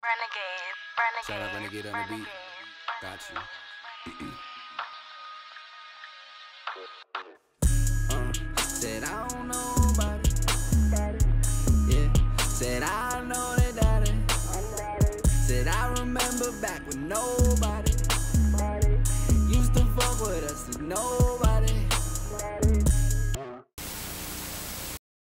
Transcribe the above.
Renegade, Shout out renegade, Renegade on the beat. renegade. Got you. Said I don't know about it. Yeah. Said I